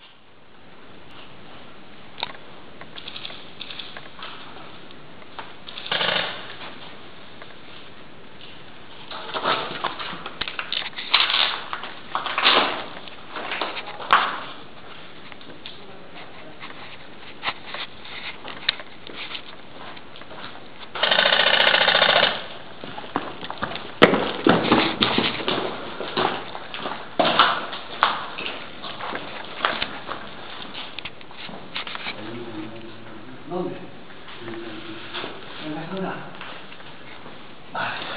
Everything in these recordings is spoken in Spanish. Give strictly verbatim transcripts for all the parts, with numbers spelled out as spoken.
¿Dónde? En la zona. Vale.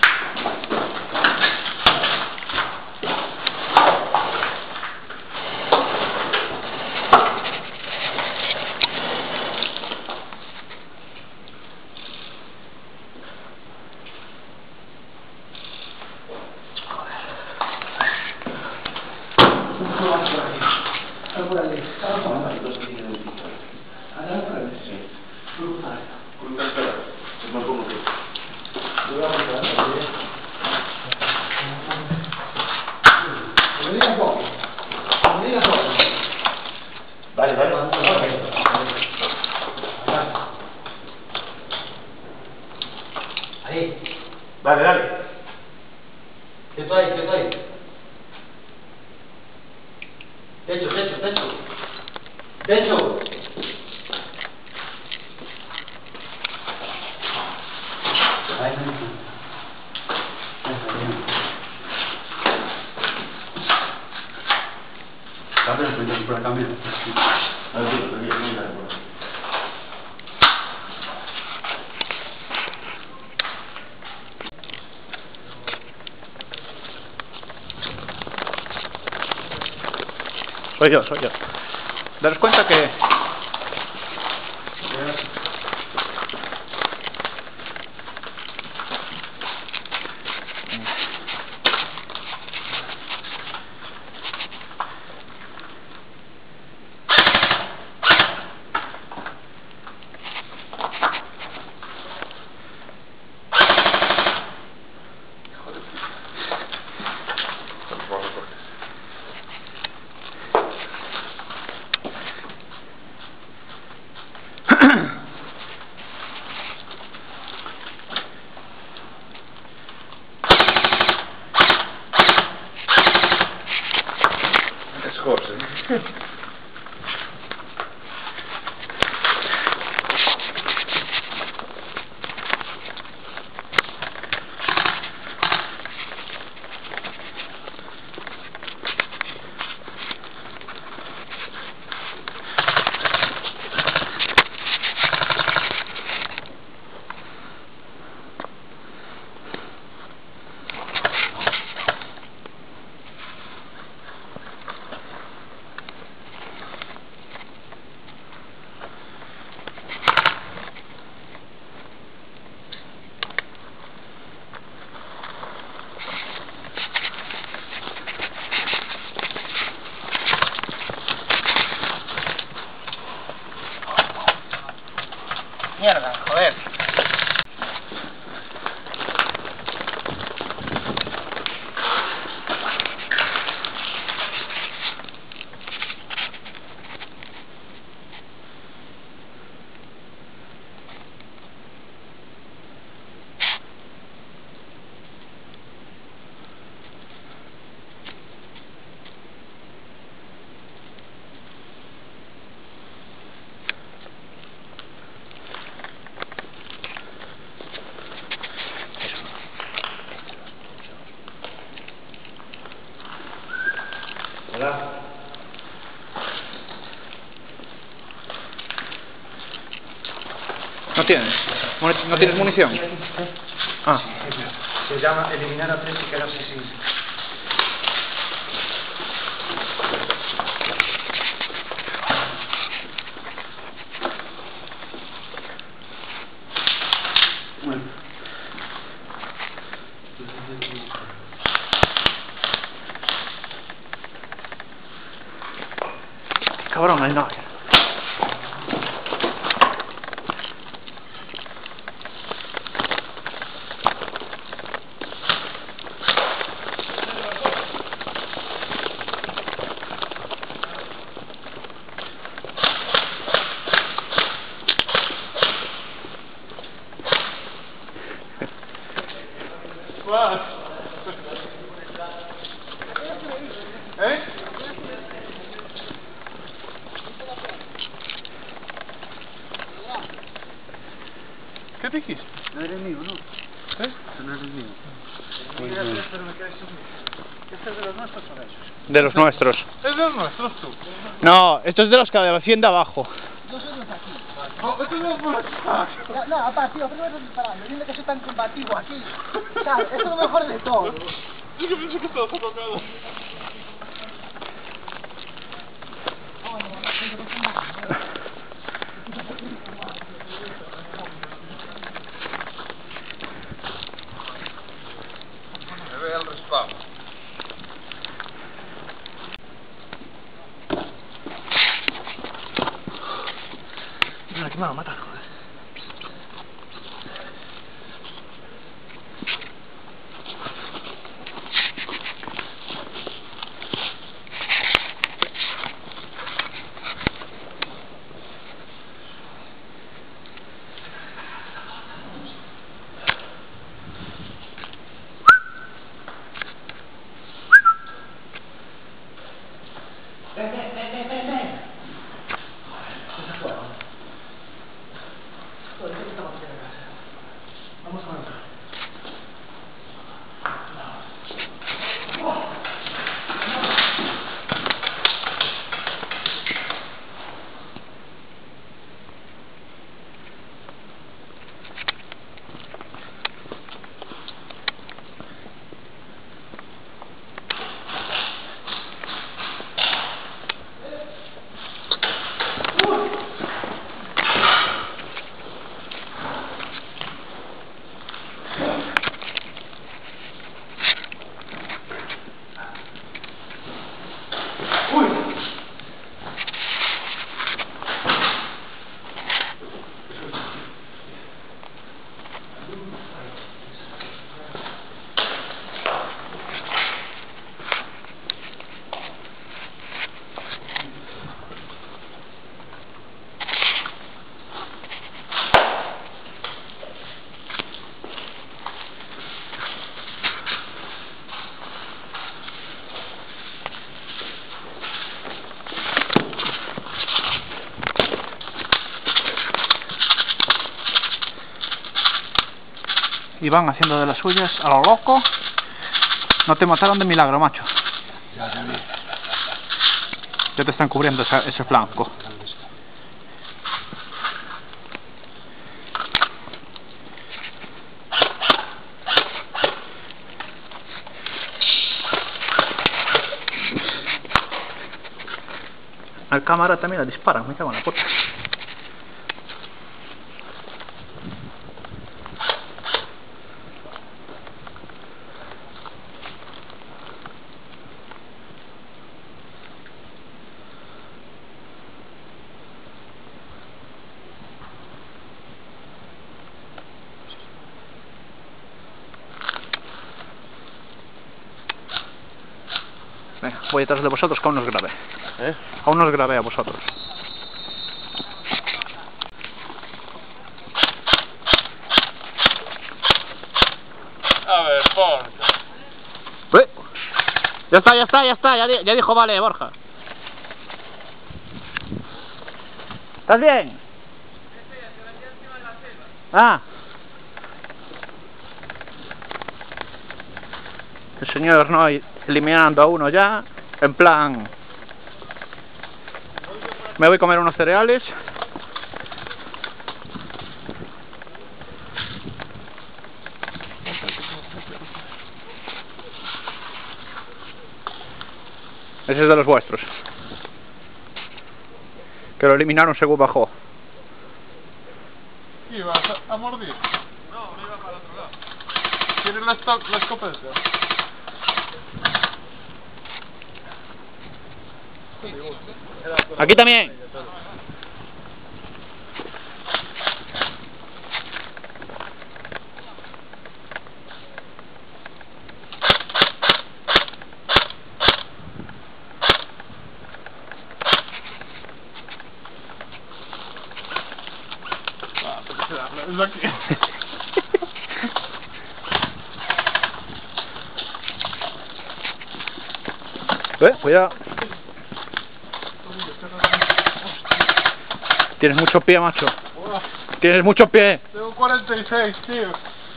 Está por ahí. Está por ahí. Ahora por ahí. Sí. Cruzar. Cruzar, espera. Es más cómodo. Voy a cruzar. Me diga poco. Me diga poco. Vale, vale. Ahí. Dale, dale. Quieto ahí, quieto ahí. Techo, techo, techo. Techo. Ahí no hay. Cambia, pues por acá, mira. Tranquilo, tranquilo, no hay nada por ahí. Soy yo, soy yo. Daros cuenta que... Jorge. Mierda, joder. Hola. ¿No tienes? Muni- ¿No tienes munición? Ah. Se llama eliminar a tres y quedarse sin. Bueno. Cabrón, ahí no. más. ¿Eh? ¿Qué dijiste? No eres mío, ¿no? ¿Eh? Eso no eres mío. Mira, pero me quedas mío. ¿Este es de los nuestros o de esos? De los nuestros. Es de los nuestros, tú. No, esto es de los que defiende abajo. Yo soy de aquí. No, esto no es por acá. No, no, apá, tío, primero preparando. Dime que soy tan combativo aquí. ¿Sabes? Esto es lo mejor de todo. Yo que pensé que estabas tocado. Me ve el respaldo. Mira, que me va a matar, joder. Ven, ven, ven, ven, ven, ven. Joder, se fue. Joder, ¿qué estamos haciendo en casa? Vamos con otro. Y van haciendo de las suyas a lo loco. No te mataron de milagro, macho. Ya te están cubriendo esa, ese flanco. Al cámara también la disparan, me cago en la puta. Venga, voy detrás de vosotros que aún no os grabé. ¿Eh? Aún no os grabé a vosotros. A ver, porca. ¡Eh! Ya está, ya está, ya está, ya, di- ya dijo vale, Borja. ¿Estás bien? Ah. El señor no eliminando a uno ya, en plan, me voy a comer unos cereales. Ese es de los vuestros, que lo eliminaron según bajó. ¿Y vas a, a mordir? No, me iba para el otro lado. ¿Quieres la, esto- la escopeta? Aquí también. Ah, pues, es aquí. Eh, cuidado. Tienes mucho pie, macho. Buah, Tienes mucho pie. tengo cuarenta y seis, tío.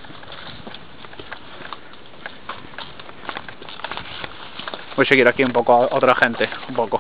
Voy a seguir aquí un poco a otra gente, un poco.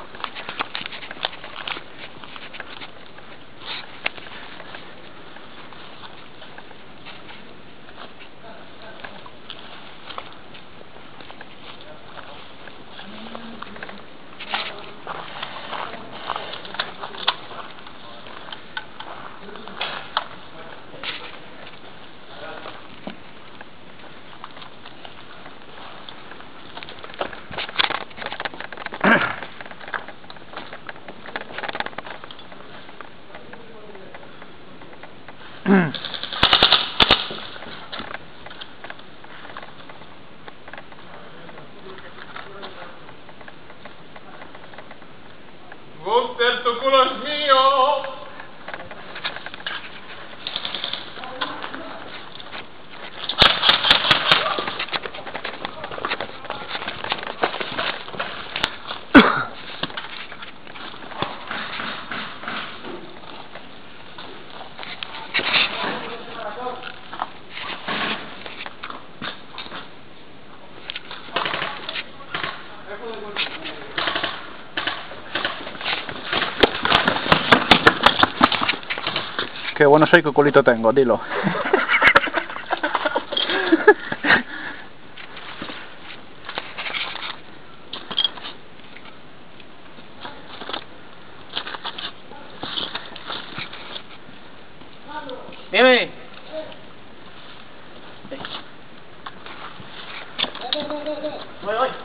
Buster, tu culo es mío. Qué bueno soy, qué culito tengo, dilo. Dime. Voy, voy.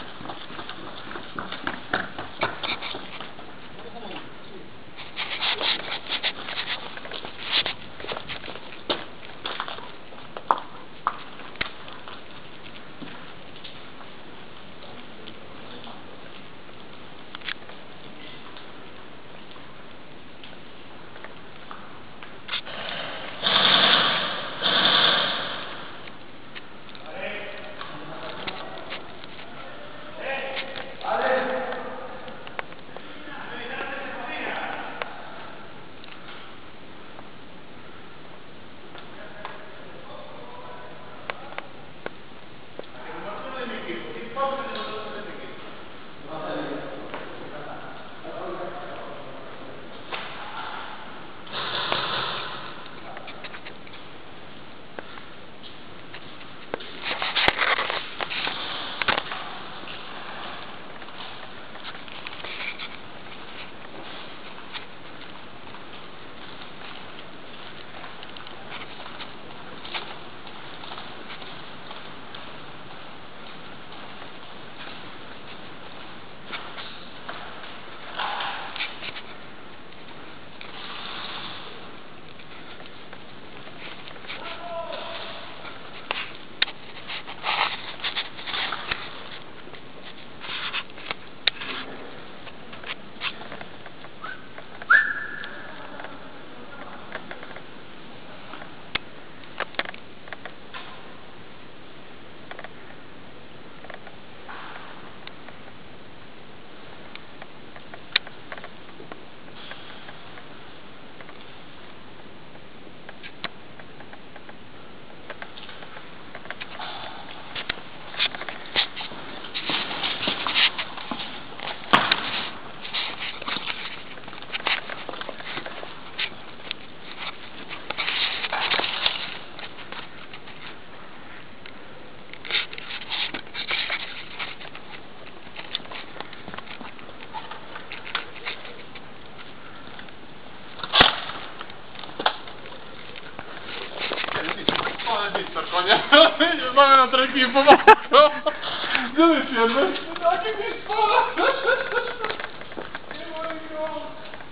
Coño, yo también otro equipo, macho. Yo diciendo, ¡ah, qué pistola! ¡Qué bonito!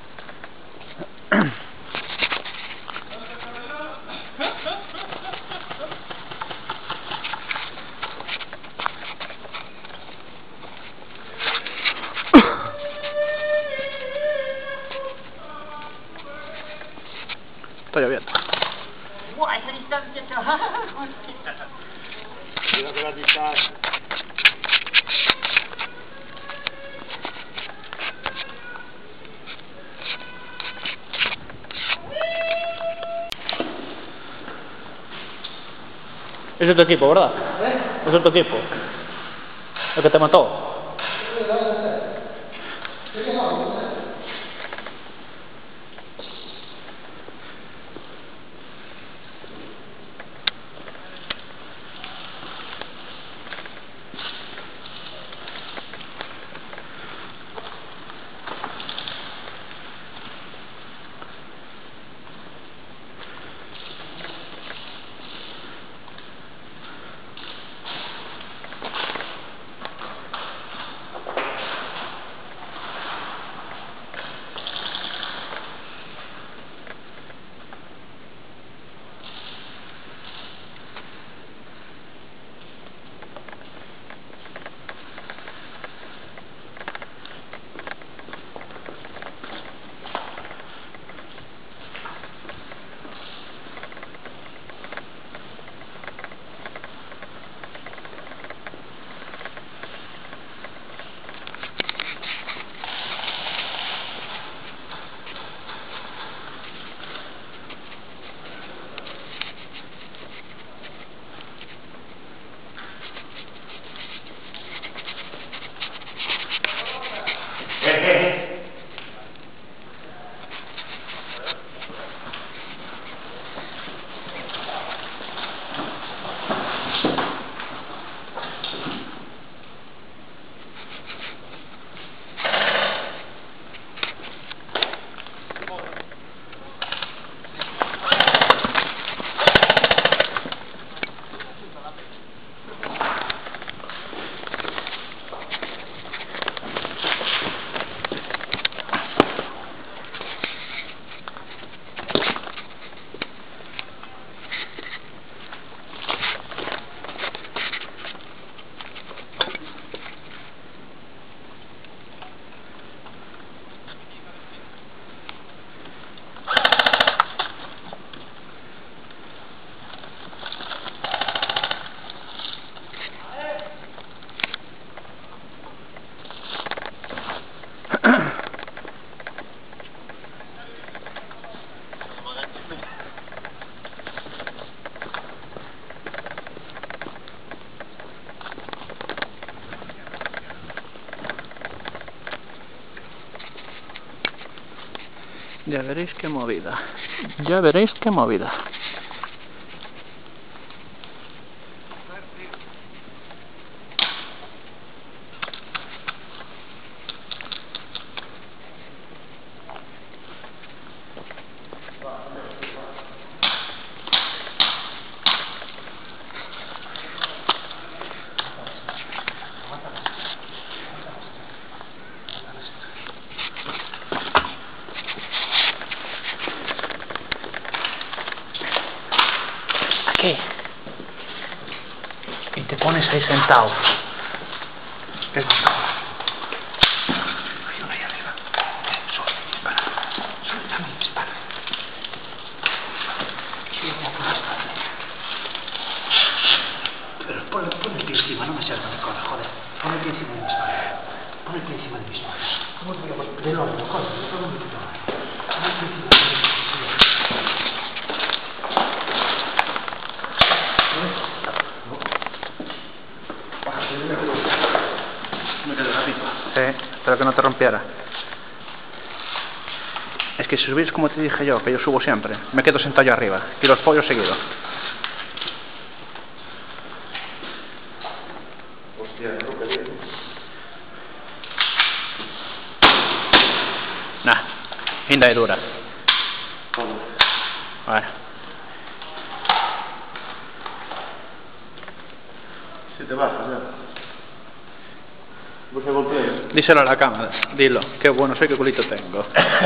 Está lloviendo. Buah, esa distancia, chaval. Cuidado con la distancia. Es de tu equipo, ¿verdad? Es de tu equipo. El que te mató. Ya veréis qué movida. Ya veréis qué movida. Aquí. Y te pones ahí sentado. Es más cómodo. Hay uno ahí arriba. Solo dispara. Solo también dispara. Sí, ya puedes parar. Pero pon, pon el pie encima, no me seas tan cola, joder. Pon el pie encima de mi espalda. Pon el pie encima de mi espalda. ¿Cómo te voy a poner? De nuevo, joder, no todo me quito. Pon el pie encima de mi espalda. Sí, espero que no te rompiera. Es que si subís como te dije yo, que yo subo siempre, me quedo sentado yo arriba y los pollos seguidos. Hostia, no rompe bien. Nah, inda y dura. ¿Cómo? Bueno. Si te bajas ya. ¿Vos se golpea? Díselo a la cámara, dilo, qué bueno soy, qué culito tengo.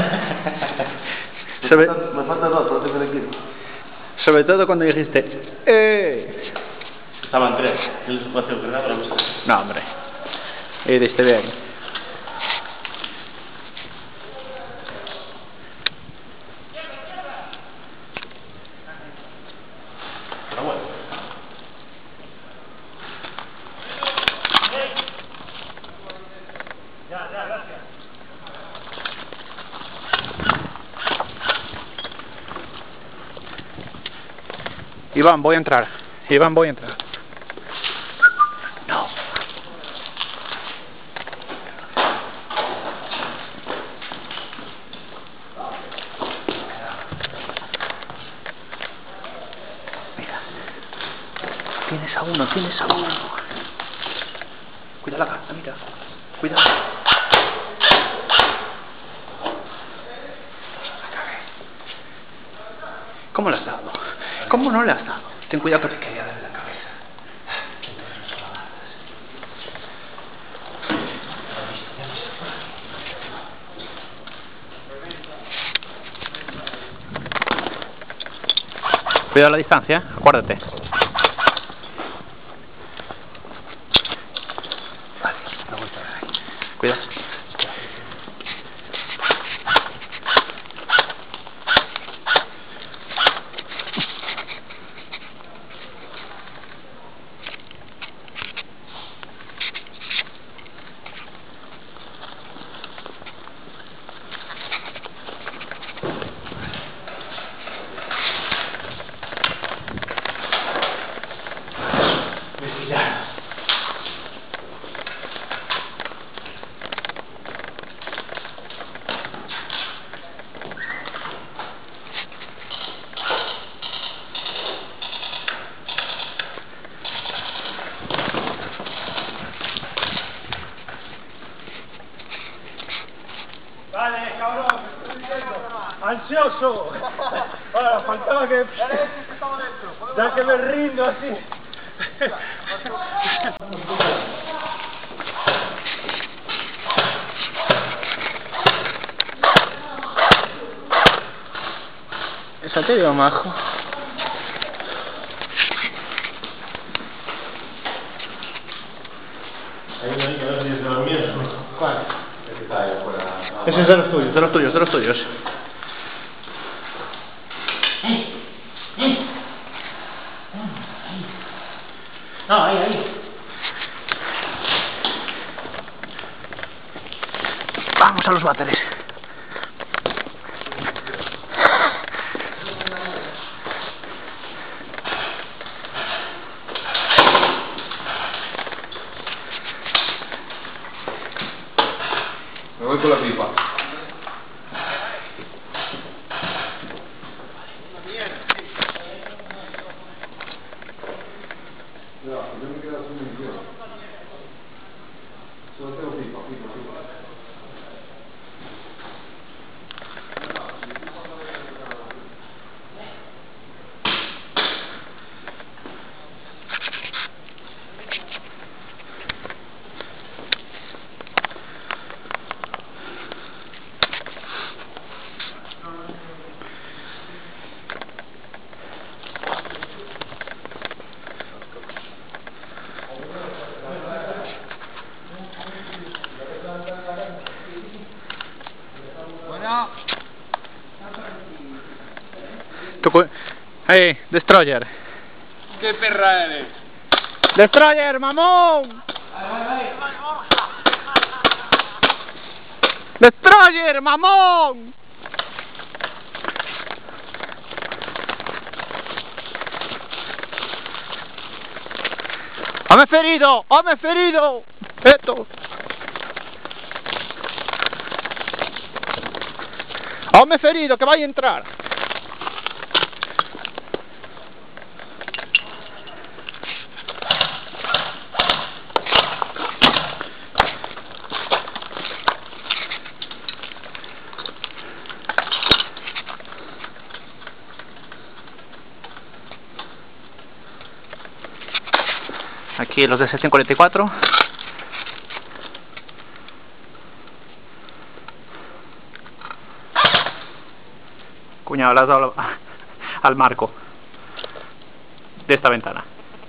me, sobre, falta, me falta dos, pero tengo el equipo. sobre todo cuando dijiste ¡eh! Estaban tres, el espacio que era para mí. No, hombre. Y diste bien. Pero bueno. Iván, voy a entrar. Iván, voy a entrar. No. Mira. Tienes a uno, tienes a uno. Cuida la cabeza, mira. Cuidado. ¿Cómo le has dado? ¿Cómo no le has dado? Ten cuidado que te quería darle la cabeza. Cuidado la distancia, ¿eh? Acuérdate. Vale, la vuelta a ver ahí. Cuidado. Vale, cabrón, ansioso. Ahora, faltaba que... Ya que me rindo así. Esa te dio majo. ¿Cuál? Ese es de los tuyos, de los tuyos, de los tuyos. No, ahí, ahí. Vamos a los váteres. Me voy con la pipa. Solo tengo pipa, pipa, pipa. Tu cu- Hey, Destroyer. ¿Qué perra eres? Destroyer, mamón. Destroyer, mamón. ¡Hame ferido! ¡Hame ferido! Esto. ¡Hame ferido! ¡Que vaya a entrar! Aquí los de sección cuarenta y cuatro. Cuñado, le has dado al marco de esta ventana.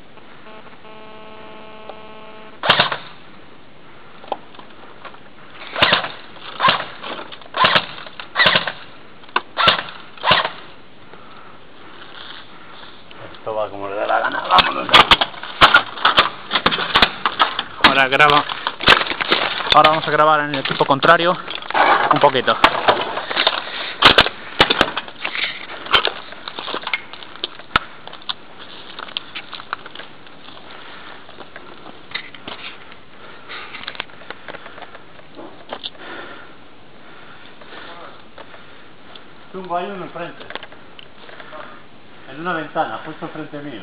Esto va como le da la gana, vámonos. Ahora graba. Ahora vamos a grabar en el equipo contrario un poquito. tipo hay uno enfrente. En una ventana, justo enfrente mío.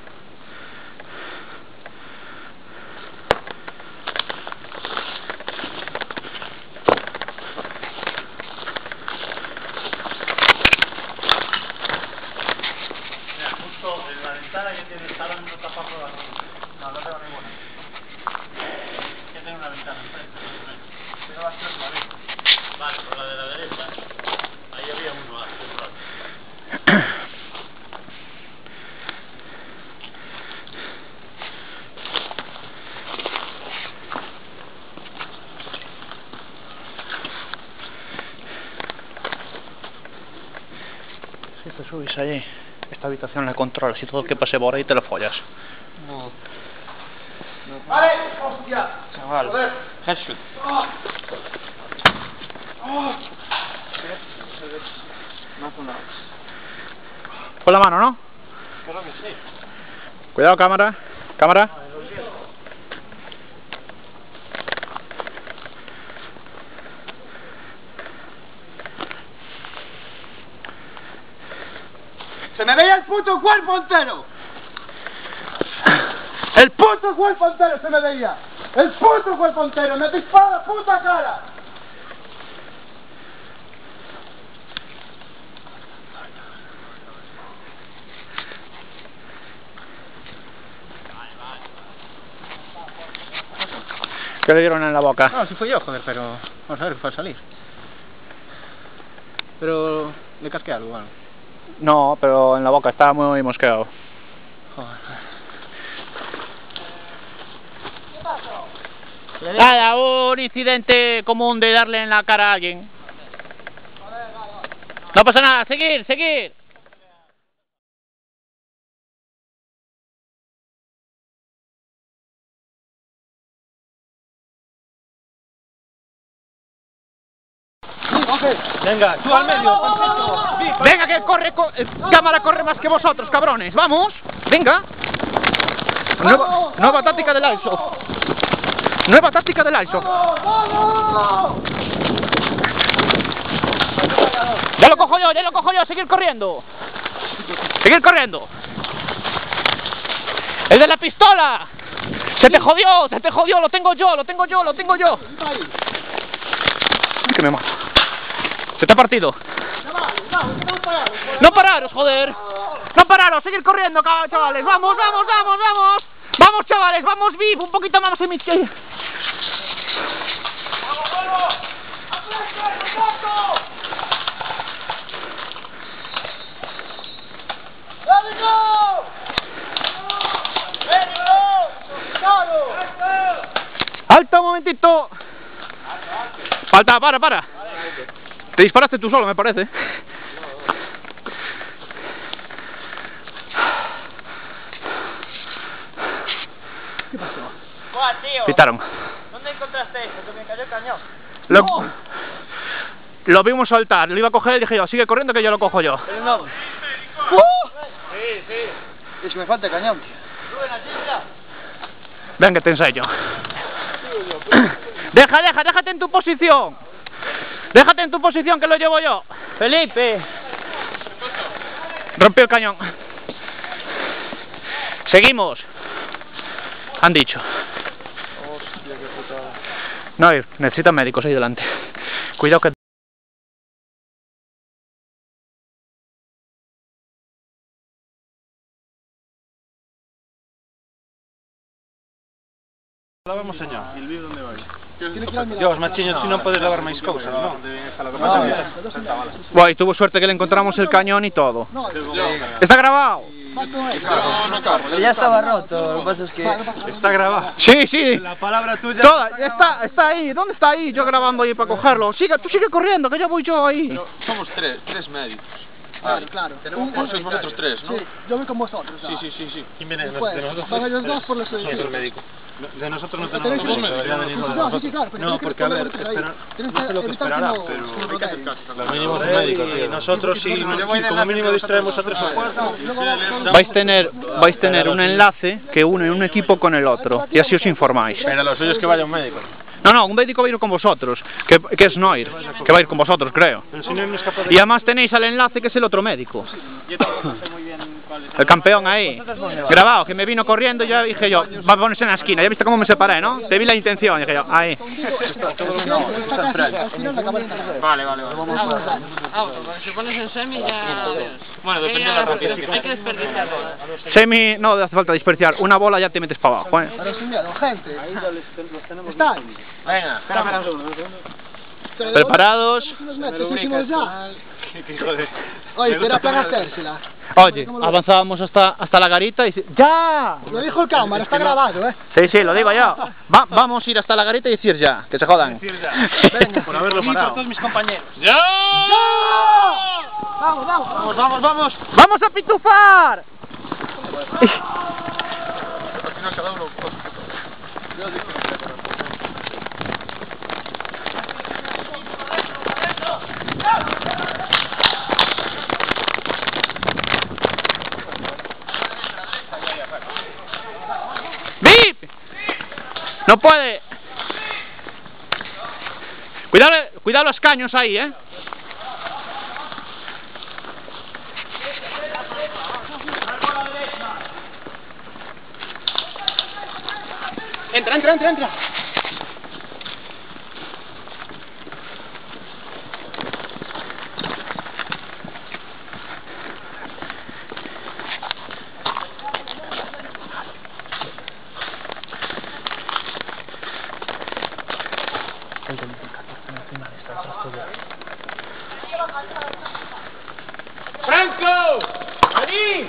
Mira, justo en la ventana que tiene el salón no tapa por la zona. No, no tengo ninguna. Que tengo una ventana enfrente, más o menos. Pero va a ser la derecha. Vale, por la de la derecha. Ahí había uno hace un rato. Si te subís allí, esta habitación la controlas y todo lo que pase por ahí te lo follas. No. ¡Vale! ¡Hostia! Chaval. Joder. Headshot. ¡Oh! ¡Oh! Más una. Con la mano, ¿no? Creo que sí. Cuidado, cámara. Cámara. ¡Se me veía el puto cuerpo entero! ¡El puto cuerpo entero se me veía! ¡El puto cuerpo entero! ¡Me dispara la puta cara! ¿Qué le dieron en la boca? No, si fui yo, joder, pero... Vamos a ver, fue a salir. Pero... le casqué algo, bueno. No, pero en la boca estaba muy mosqueado. Joder. Nada, un incidente común de darle en la cara a alguien. No pasa nada, seguir, seguir. Venga, tú al medio, perfecto. Venga, que corre, co eh, cámara corre más que vosotros, cabrones. Vamos, venga. Nueva, nueva táctica del ISO. Nueva táctica del ISO. Ya lo cojo yo, ya lo cojo yo, seguir corriendo. Seguir corriendo. El de la pistola. Se te jodió, se te jodió, lo tengo yo, lo tengo yo, lo tengo yo. Ay, que me mato. Se te ha partido. No pararos, joder. No pararos, seguir corriendo, chavales. Vamos, vamos, vamos, vamos. Vamos, chavales, vamos, Viv, un poquito más en mi... ¡Alto, un momentito! Falta, para, para. Te disparaste tú solo, me parece. ¿Qué pasó? Buah, tío. Pitaron. ¿Dónde encontraste eso? Que me cayó el cañón. Lo, ¡No! lo vimos saltar, lo iba a coger y dije yo, sigue corriendo que yo lo cojo yo. Pero no. Sí, sí. Es que me falta el cañón, tío. Rubén, así mira. Ven que te ensayo. Deja, deja, déjate en tu posición. Déjate en tu posición que lo llevo yo. Felipe. Rompió el cañón. Seguimos. Han dicho. Hostia, qué putada. No, necesitan médicos ahí delante. Cuidado que... Lavamos, señor. ¿Y el vídeo dónde va? Dios, machiño, tú no puedes lavar máis cousas, non? Bueno, y tuvo suerte que le encontramos el cañón y todo. No, ¿Está grabado? ya estaba roto, lo que pasa es que... Está grabado. Sí, sí. La palabra tuya... Toda, está, está ahí. ¿Dónde está ahí? Yo grabando ahí para cogerlo. Siga, tú sigue corriendo, que ya voy yo ahí. Somos tres, tres médicos. Claro, claro. Tenemos vos sois vosotros tres, ¿no? Sí, yo voy con vosotros. Sí, sí, sí, sí. ¿Quién viene? Después, De nosotros van ellos tres. dos por los Nosotros edificios. médico. De nosotros no ¿Tenéis tenemos un médico, debería venir uno de No, sí, sí, nosotros. claro, pero No, tienes que porque a ver, poner por ahí. espera, Tienes no sé lo que evitar esperará, que no- pero... que no rodeen. Lo mínimo es médico, tío. Nosotros sí, sí, como mínimo distraemos a tres o cuatro. Vais a tener, vais a tener un enlace que une un equipo con el otro. Y así os informáis. Pero lo suyo es que vaya un médico. No, no, un médico va a ir con vosotros, que, que es Noir, que va a ir con vosotros, creo. Pero si no me escapo de... Y además tenéis al enlace que es el otro médico. Yo tampoco sé muy bien cuál es. El campeón ahí, grabado, que me vino corriendo y ya dije yo, va a ponerse en la esquina. Ya viste cómo me separé, ¿no? Te vi la intención, dije yo, ahí. Vale, vale, vale. Vamos, si pones en semi ya... Bueno, depende de la rapidez que Hay que desperdiciar. Semi, no hace falta desperdiciar, una bola ya te metes para abajo, ¿eh? Ahora es enviado, gente. Está. Venga, espera, espera. Preparados. Unos metros, hicimos ya. Oye, que era para hacérsela. Oye, avanzábamos hasta, hasta la garita y dice, ¡ya! Lo dijo el cámara, está grabado, eh. Sí, sí, lo digo yo. Va, vamos a ir hasta la garita y decir ya, que se jodan. Por haberlo parado. todos mis compañeros. ¡Ya! Vamos, vamos, Vamos, vamos, vamos. ¡Vamos a pitufar! ¡Vip! No puede. Cuidado, cuidado los caños ahí, eh. Entra, entra, entra, entra. ¡Franco! ¡Vení!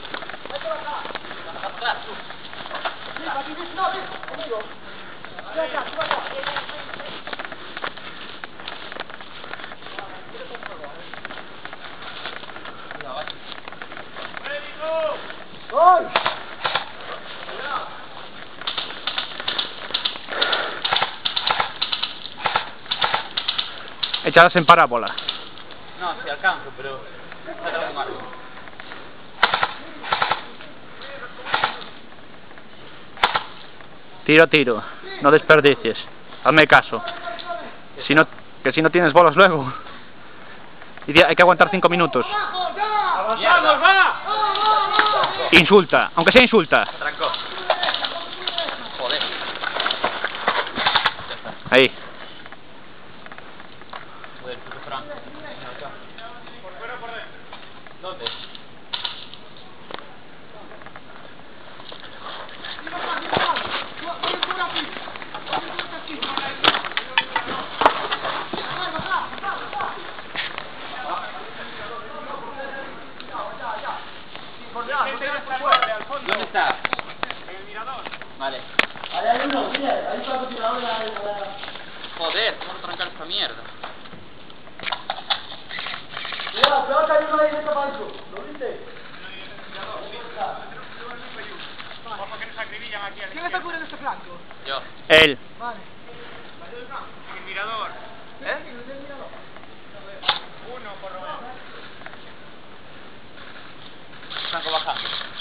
Echadas en parábola. No, si alcanzo, pero... está muy mal. Tiro, tiro. No desperdicies. Hazme caso. Si no, que si no tienes bolas luego. Y hay que aguantar cinco minutos. ¡Vamos, va! Insulta, aunque sea insulta. Trancó. Joder. Ahí. Joder, puto Franco. Por fuera o por dentro. ¿Dónde? ¿Dónde está? En el mirador. Vale. Ahí hay uno, mira, ahí está el tirador. Joder, vamos a trancar esta mierda. Mira, peor que hay uno ahí dentro para eso. ¿Lo viste? Ojo que nos acribillan aquí. ¿Quién está cubriendo este flanco? Yo. Él. Vale. En el mirador. ¿Eh? Uno por lo menos. Franco bajando.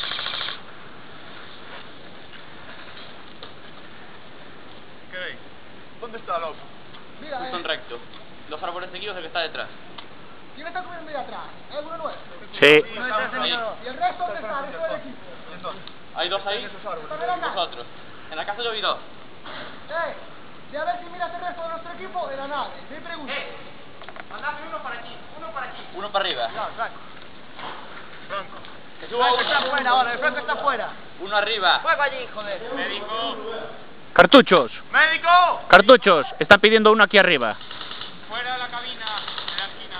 ¿Qué veis? ¿Dónde está loco? Mira, Justo en eh. recto. Dos árboles seguidos el que está detrás. ¿Quién está cubriendo ahí atrás? ¿Es uno nuestro? Sí. Ahí. ¿Y el resto dónde está? El resto del equipo. Hay dos ahí. Vosotros. En la casa yo vi dos. Eh, ya ves si miras el resto de nuestro equipo en la nave. Me pregunto. Mandame uno para aquí. Uno para aquí. Uno para arriba. Franco. Franco. Que suba uno. Está afuera ahora, el Franco está afuera. Uno arriba. Fuego allí, joder. Médico. Cartuchos. Médico. Cartuchos. Están pidiendo uno aquí arriba. Fuera de la cabina. En la esquina.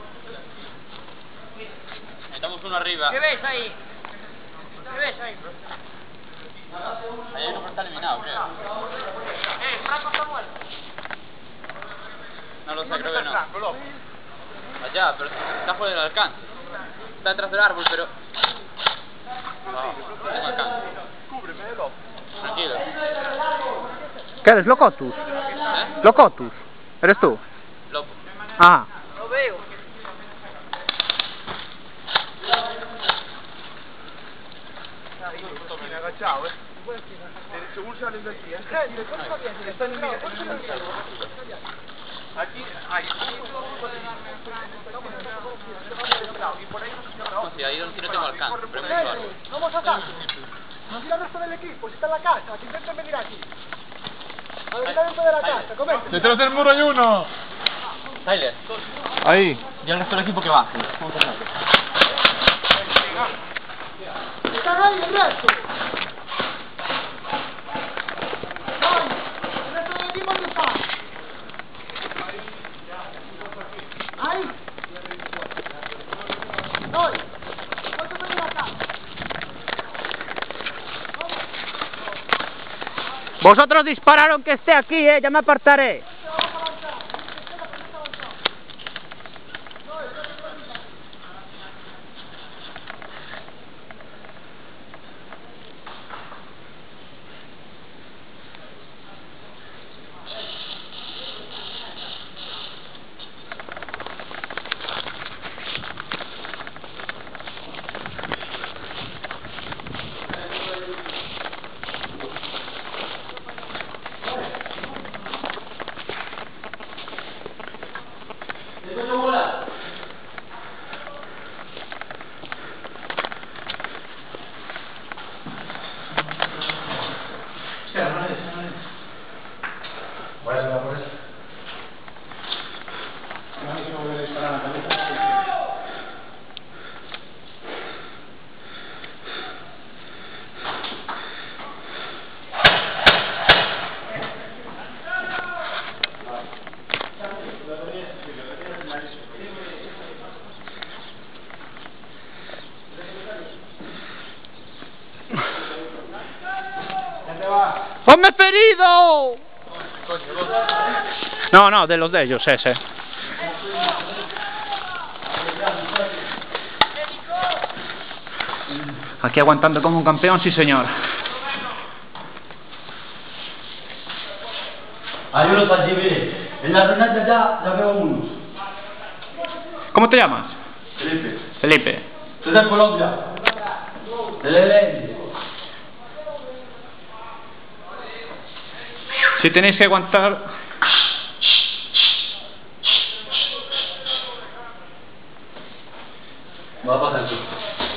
Necesitamos uno arriba. ¿Qué ves ahí? ¿Qué ves ahí? Ahí hay uno que está eliminado, creo. Eh, Franco está muerto. No lo sé, creo que no. Allá, pero está fuera del alcance. Está detrás del árbol, pero... No, no tengo alcance. Tranquilo. ¿Qué eres, Locotus? ¿Eh? Locotus. ¿Eres tú? Loco. Ah. Lo veo. agachado, eh. Según sales de aquí, ¿eh? Gente, ¿cuántos habías? Están en mi... ¿Cuántos habías? Aquí hay... Y por ahí no se llama... Sí, ahí donde no tengo alcance, pero me Gente, suave. vamos a casa. No tira el resto del equipo, si está en la casa, que intenten venir aquí. A ver, está dentro de la casa, comenten. Detrás del muro hay uno. Tyler, Ahí. y el resto del equipo que va. Están ahí el resto. Ay, el resto del equipo ¿dónde está? Ahí. Noi, ¿cuántos vienen acá? Vosotros dispararon que esté aquí, eh, ya me apartaré. ¡Ponme ferido! No, no, de los de ellos, ese. Aquí aguantando como un campeón, sí señor. Hay uno para allí, en la renata ya, ya veo unos. ¿Cómo te llamas? Felipe. Felipe. Soy de Colombia. Del E L N. Si tenéis que aguantar... Va a pasar tú.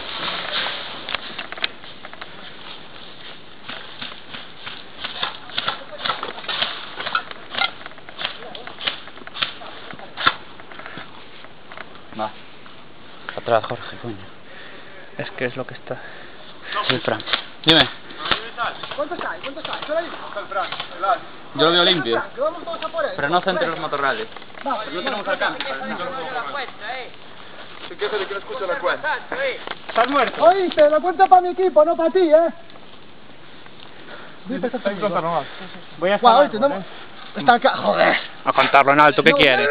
Va. Atrás, Jorge, coño. Es que es lo que está... El Fran. Dime. ¿Cuántos hay? ¿Cuántos hay? ¿Solo hay? Yo lo veo limpio, Que vamos todos a por él. pero no entre los matorrales. Va, No tenemos alcance. Si quieres que no escucha la cuenta. ¿Estás muerto? Oíste, la cuenta para mi equipo, no para ti, ¿eh? Está en contra nomás. Voy a Guau, oíste, no... Está acá, joder. A cantarlo en alto, ¿qué quieres?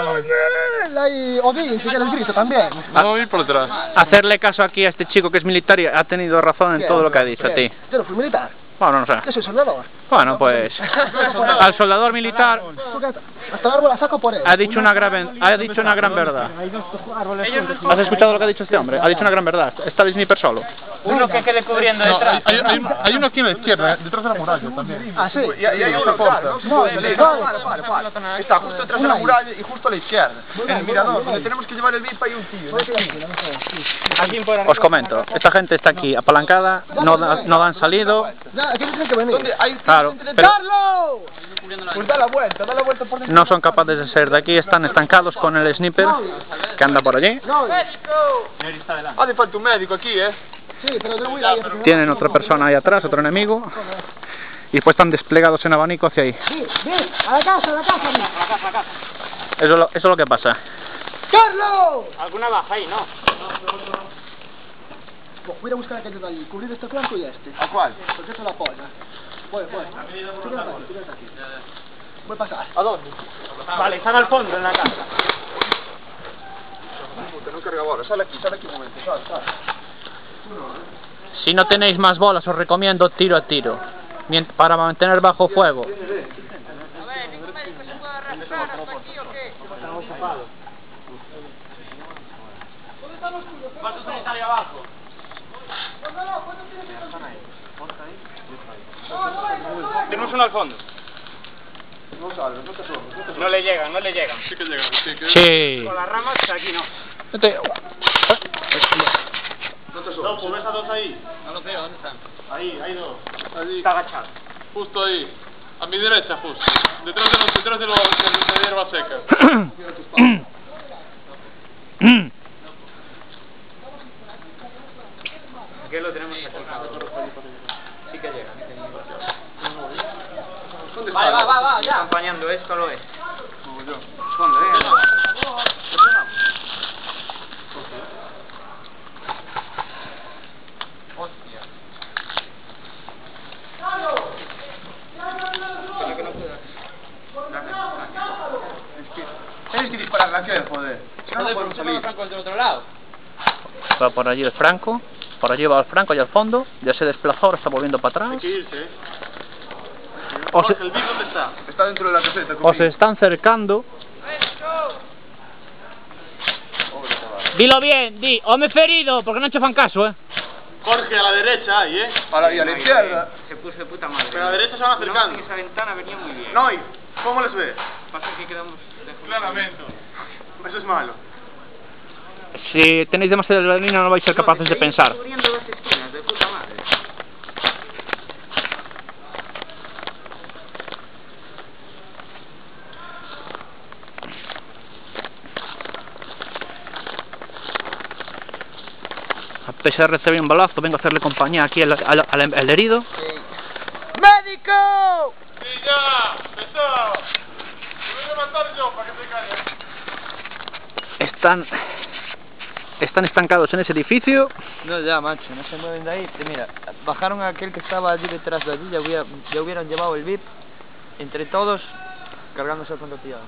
Y Odín, si quieres grito también. No voy a ir por detrás. Hacerle caso aquí a este chico que es militar y ha tenido razón en todo lo que ha dicho a ti. Yo no fui militar. Bueno, no sé. Yo soy soldador. Bueno, pues... Al soldador militar Hasta el árbol la saco por él. ha dicho una gran, ha dicho una gran verdad. ¿Has escuchado lo que ha dicho este hombre? Ha dicho una gran verdad. Está el sniper solo. Uno que quede cubriendo No, detrás. hay, hay, hay, hay uno aquí a la izquierda, eh, detrás de la muralla también. Ah, sí. Y, y hay uno claro, No, no, vale, vale, vale, vale. Está justo detrás de la muralla y justo a la izquierda. En el mirador, donde tenemos que llevar el V I P hay un tío. Os comento, esta gente está aquí apalancada, no, da- no han salido. Ya, aquí tiene que venir. ¿Dónde? Hay Claro, pero ¡Carlos! Pues da la vuelta, da la vuelta por dentro. no son capaces de ser de aquí, están estancados con el sniper que anda por allí. No, Hace falta un médico aquí, eh. sí, pero yo voy a ir. Tienen otra persona ahí atrás, otro enemigo. Y pues están desplegados en abanico hacia ahí. Sí, bien, a la casa, a la casa. amigo. Eso es lo, eso es lo que pasa. ¡Carlos! Alguna baja ahí, ¿no? Pues voy a buscar aquello de allí, cubrir este flanco y este. ¿A cuál? Porque eso la polla. Voy, voy. Tírate aquí, tírate aquí. Voy a pasar. ¿A dónde? Vale, están al fondo en la casa. Puta, no carga ahora. Sale aquí, sale aquí un momento. Sal, sal. Si no tenéis más bolas, os recomiendo tiro a tiro. Mient- para mantener bajo fuego. A ver, ¿ningún médico se puede arrastrar hasta aquí o qué? ¿Dónde están los tuyos? ¿Cuántos sanitarios abajo? No, no, ¿cuántos tienes que ir? tenemos uno al fondo. No salgas, no te asomes, no te asomes. No le llegan, no le llegan. Sí que llegan, sí que... Sí. Con las ramas, aquí no. Vete. No te No, asomes. pues ves a dos ahí. No los veo, ¿dónde están? Ahí, hay dos. Allí, Está agachado. justo ahí. A mi derecha, justo. Detrás de los, detrás de los, de, de hierba seca. Mira tu espalda. Aquí lo tenemos acercado. Sí que llegan. ¿Dónde Va, está? va, va, va, ya. Acompañando, esto lo es. Como yo. Fondo, eh. Hostia. Espera que no pueda. Tienes que disparar la que, joder. Si no, no podemos salir. Franco del otro lado. Va por allí el Franco. Por allí va el Franco y al fondo. Ya se desplazó, ahora está volviendo para Hay atrás. que irse, eh. Os, Jorge, ¿el Vic dónde está? Está dentro de la caseta. os conmigo. están cercando. Dilo bien, di, home ferido, porque no fan caso, eh. Jorge, a la derecha hay, eh. A la, y a la izquierda. Se puso de puta madre. Pero a la derecha se van acercando. No, en esa ventana venía muy bien. No, ¿y cómo les ves? Pasa que quedamos lejos. Claramente. Eso es malo. Si tenéis demasiada adrenalina no vais a ser capaces de pensar. Cubriendo dos esquinas, de puta madre. A pesar de recibir un balazo, vengo a hacerle compañía aquí al, al, al- al herido. ¡Médico! Sí, ya. Pesado. Me voy a matar yo para que te calles. Están... Están estancados en ese edificio. No, ya, macho, no se mueven de ahí. Mira, bajaron a aquel que estaba allí detrás de allí, ya, hubiera, ya hubieran llevado el V I P, entre todos, cargándose el francotirador.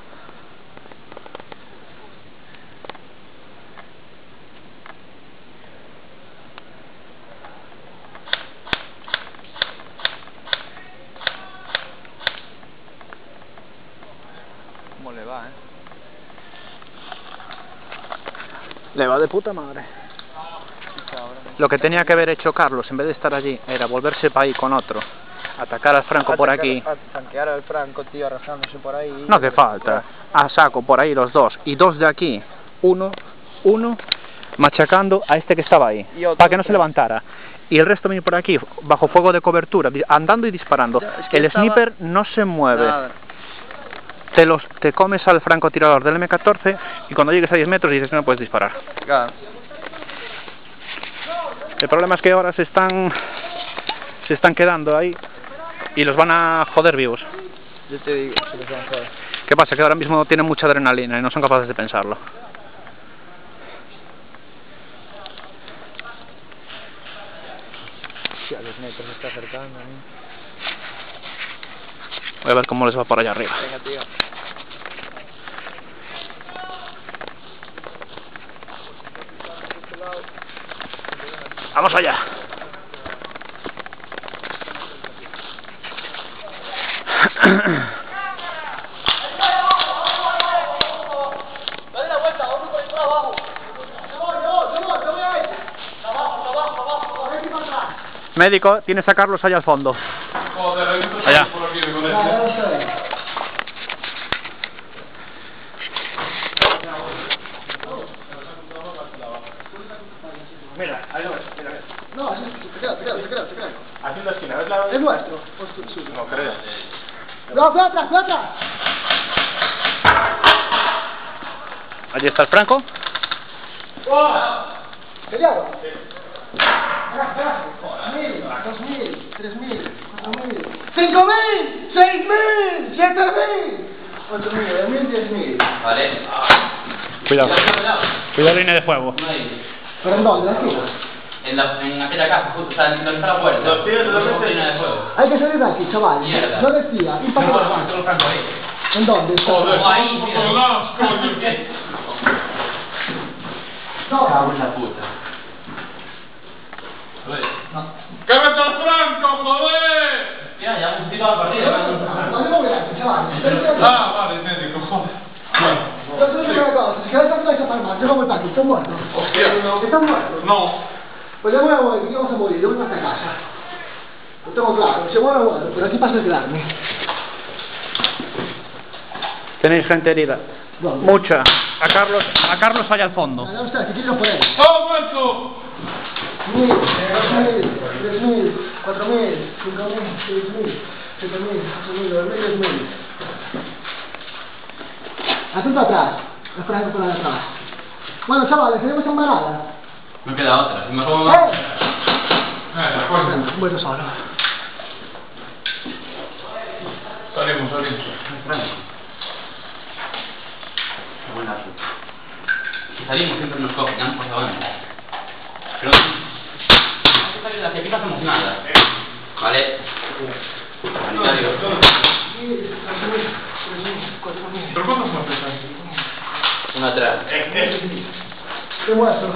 ¿Cómo le va, eh? Le va de puta madre. Lo que tenía que haber hecho Carlos, en vez de estar allí, era volverse para ahí con otro. Atacar al Franco por aquí. Tanquear al Franco, tío, arrastrándose por ahí. No hace falta. A saco por ahí los dos. Y dos de aquí. Uno, uno, machacando a este que estaba ahí. Y otro, Para que no se tres. levantara. Y el resto viene por aquí, bajo fuego de cobertura, di- andando y disparando. Ya, es que El estaba- sniper no se mueve. Nada. Te, los, te comes al francotirador del eme catorce y cuando llegues a diez metros dices que no puedes disparar. Claro. El problema es que ahora se están se están quedando ahí y los van a joder vivos. Yo te digo, se los van a joder. ¿Qué pasa? Que ahora mismo tienen mucha adrenalina y no son capaces de pensarlo. Sí, a los metros se está acercando, ¿eh? Voy a ver cómo les va por allá arriba. Venga, tío. ¡Vamos allá! Médico, tienes a Carlos allá al fondo. Joder, hay muchos Allá. por aquí de con Ya, ya él. lo sé. Mira, ahí lo ves, mira. No, sí, se queda, se queda, se queda, se queda. Aquí en la esquina, ¿ves la...? Es nuestro. Es suyo. No creo. No, cuidado atrás, cuidado atrás. Allí está el Franco. Peleado. Mil, dos mil, tres mil, cuatro mil, cinco mil, seis mil, siete mil, ocho mil, nueve mil, diez mil. Vale. Cuidado. Cuidado línea de fuego. ¿Pero en dónde? ¿Aquí? En, la, en aquella casa, justo, o sea, donde está la puerta. Los tienes totalmente- Llena de fuego. Hay que salir de aquí, chaval. Mierda. No decía, y para No, qué no, tengo el Franco ahí. ¿En dónde? está? Joder, Ahí, somos mira. por lados, coño. No, Cago en la puta. ¡Cállate al Franco, joder! Ya, ya hemos tirado la partida. no me voy a aquí, chaval. Ah, vale, médico, joder. Yo te digo una cosa, si quedas atrás a palmar, yo no voy para aquí, están muertos. Hostia. ¿Están muertos? No. Pues yo me voy a morir, ¿qué vamos a morir? Yo voy para casa. Lo tengo claro, si bueno, bueno, pero aquí pasa el quedarme. Tenéis gente herida. ¿Dónde? Mucha. A Carlos, a Carlos allá al fondo. Allá está, que quiero por él. ¡Todo muerto! Mil, dos mil, tres mil, cuatro mil, cinco mil, seis mil, siete mil, ocho mil, nueve mil, diez mil. Atento atrás, esperando por ahí atrás. Bueno, chavales, tenemos embarada. No queda otra, si mejor vamos. ¡Eh! Eh, de acuerdo. Bueno, solo. Salimos, salimos. Qué buena ruta. Si salimos siempre nos cogen, por favor. Pero no hay que salir de hacia aquí, no hacemos nada. Vale. Sanitario. ¿Pero cuántos más pesan? Uno atrás. Te muestro.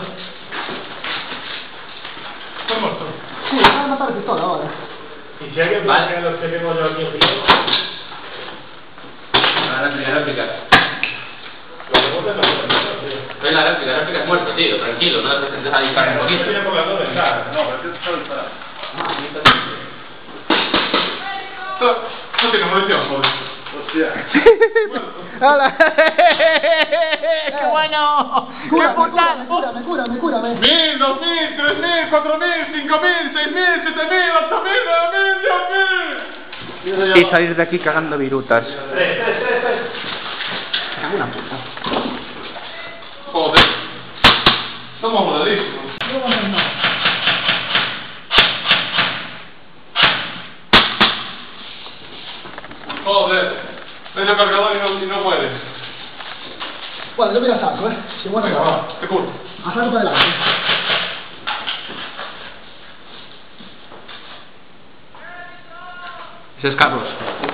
¿Están muertos? Sí, van a matar a pistola ahora. Y si alguien Vale. piensa que los que tengo yo aquí en Gijón, La réplica, la réplica. lo que voten no pueden hacer, tío. Ves la réplica, la réplica es muerto, tío. Tranquilo, no te dejes a disparar un No poquito. estoy por las dos ventanas. No, pero tienes que saber disparar. Ah, ahí está. Esto no tiene munición, joder. Hostia. ¡Hala! ¡Qué bueno! ¡Qué Cúrame, putada! cúrame, cúrame, cúrame. Mil, dos mil, tres mil, cuatro mil, cinco mil, seis mil, siete mil, ocho mil, nueve mil, diez mil. Y salir de aquí cagando virutas. Tres, tres, tres, tres. Cago en la puta. Joder. Estamos joderísimos. No va a hacer nada. Joder. Medio cargador y no, y no muere. Bueno, yo mira saco, eh. Si muero, Venga, no. va, te curo. A saco para adelante. Ese es Carlos.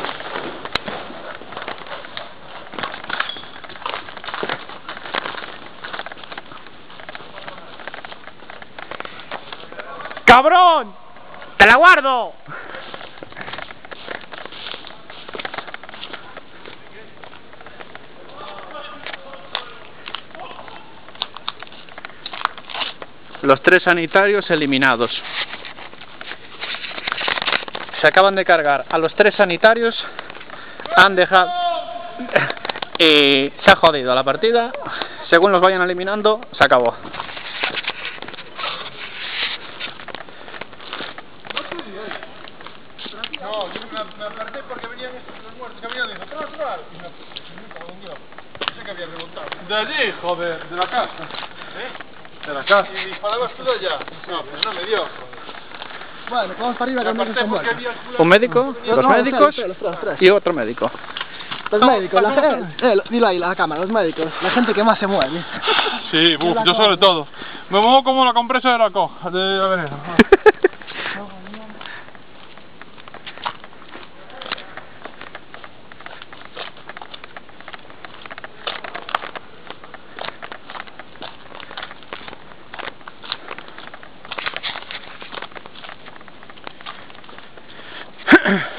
¡Cabrón! ¡Te la guardo! Los tres sanitarios eliminados. Se acaban de cargar a los tres sanitarios. Han dejado... Y se ha jodido la partida. Según los vayan eliminando, se acabó. No, yo me, me aparté porque venían estos los muertos caminando y dijo, ¡tras, tras! Y me, me cago en Dios. Pensé que había remontado. De allí, joder, de la casa. ¿Eh? De la casa. Y disparabas tú de allá. No, pero no me dio, joder. Bueno, vamos para arriba Me que no aparté se porque muere. había el culo- Un médico, No, dos no, médicos los tres, los tres. y otro médico. Los médicos, la gente... Eh, dilo ahí, la cámara, los médicos. La gente que más se mueve. Sí, buf, yo sobre todo. Me muevo como la compresa de la coja, de la veneno. Ahem.